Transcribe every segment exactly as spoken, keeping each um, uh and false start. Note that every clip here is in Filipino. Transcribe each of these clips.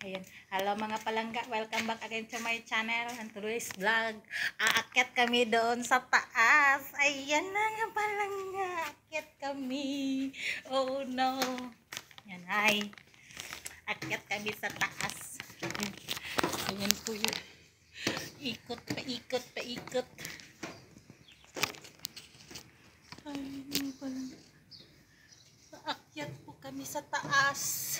Ayan. Hello mga palangga, welcome back again to my channel and today's vlog. Aakyat kami doon sa taas. Ayan na nga palangga, aakyat kami. Oh no. Yan ay. Aakyat kami sa taas. Ayan po yun. Ikot, paikot, paikot. Ay, mga palangga. Aakyat po kami sa taas.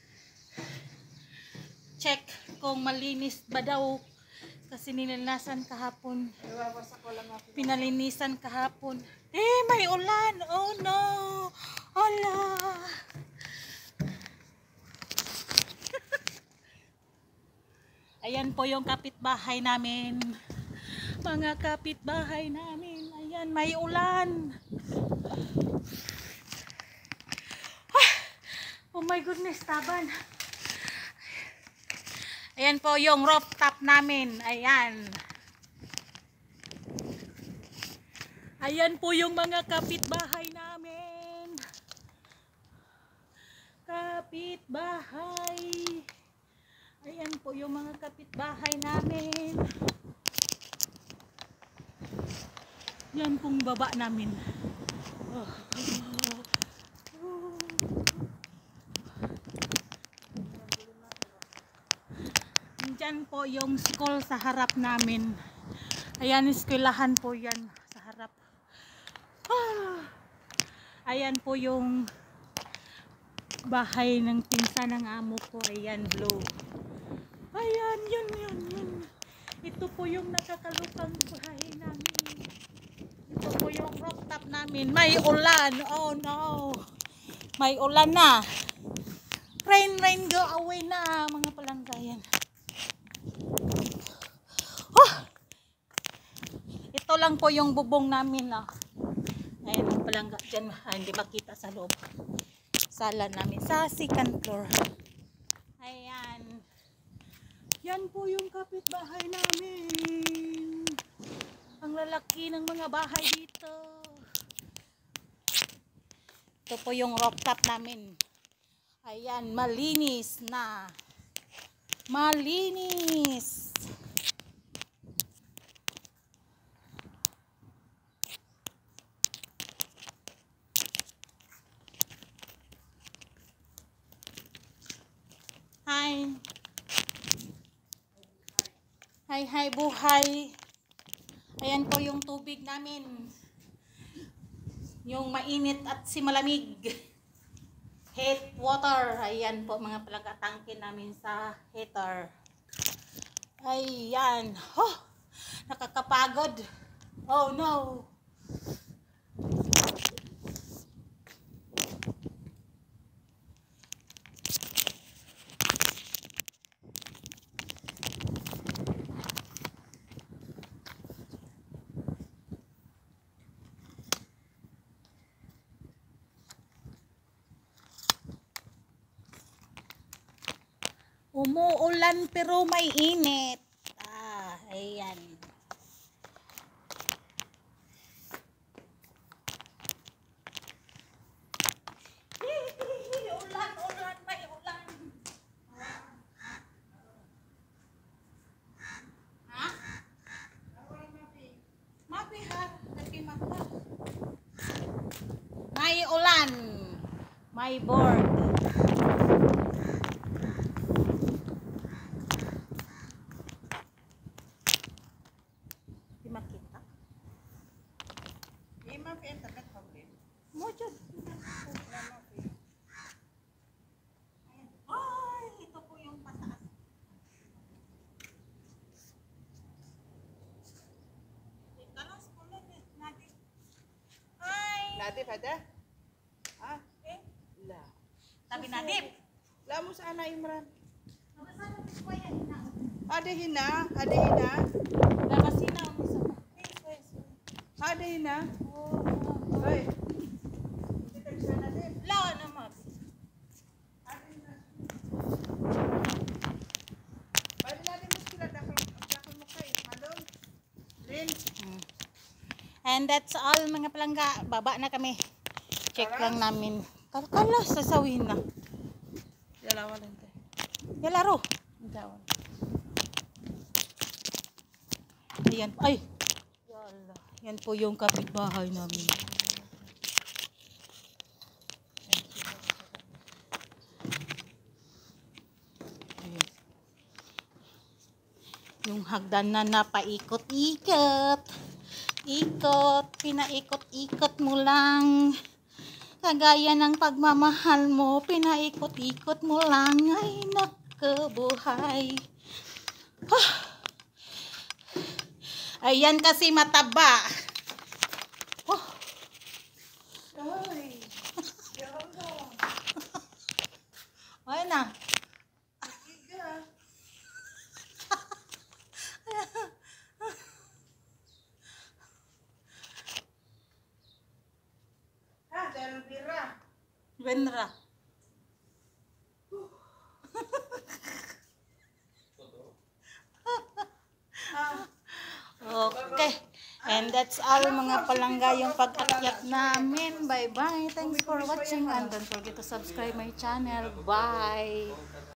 Check kung malinis ba daw kasi nilalasan kahapon, pinalinisan kahapon. Eh, may ulan. Oh no, hala. Ayan po yung kapitbahay namin, mga kapitbahay namin. Ayan, may ulan. Ah, oh my goodness, taban. Ayan po yung rooftop namin. Ayan. Ayan po yung mga kapitbahay namin. Kapitbahay. Ayan po yung mga kapitbahay namin. Yan pong baba namin. Oh. Diyan po yung school sa harap namin. Ayan, eskwelahan po yan sa harap. Ah! Ayan po yung bahay ng pinsan ng amo ko. Ayan, blue. Ayan, yun, yun, yun. Ito po yung nakakalupang bahay namin. Ito po yung rooftop namin. May ulan. Oh no. May ulan na. Rain, rain, go away na mga palanggayan. Oh! Ito lang po yung bubong namin, no? Ayan ang palangga dyan. Ah, hindi makita sa loob. Sala namin sa second floor. Ayan. Yan po yung kapitbahay namin. Ang lalaki ng mga bahay dito. Ito po yung rooftop namin. Ayan, malinis na. Malinis. Hi. Hi, hi, buhay. Ayan po yung tubig namin. Yung mainit at si malamig. Heat water. Ayan po mga palangga-tangke namin sa heater. Ayan. Oh, nakakapagod. Oh no. Umuulan pero may init. Ah, ayan. Ulan, ulan, may ulan. Ha? Mapi ha, tapi mata. May ulan. May board. Makita. Eh, mapi ang takat problem. Mo jud. Ay, ito po yung pataas. Ikalas ko lang eh. Nadip. Ay. Nadip ada? Ah, Eh, la. tabi nadip. La mo sa ana Imran. Mabasana ko po yan. Ada hina, ada hina. Labasina ang isa. Ada hina. Oh. Hoy. Kita bisa nadip. La naman. Ada hina. Bali natin mas kila dakol dakol mo kay malong. Rin. And that's all mga palangga. Baba na kami. Check lang namin. Kala sasawin na. Dalawa lang tayo. Ya laro. Ayan. Ay. Ya Allah. Yan po yung kapitbahay namin. Ayan. Yung hagdan na napaikot-ikot. Ikot. Pinaikot-ikot mo lang. Kagaya ng pagmamahal mo, pinaikot-ikot mo lang. Ay, nakabuhay. Huh. Ayan kasi mataba. Oh. Ay, yaga. Ayan na. Iga. Ah, dahil bira. Benra. Ah, Okay. And that's all mga palangga yung pag-akyat namin. Bye-bye. Thanks for watching and don't forget to subscribe my channel. Bye.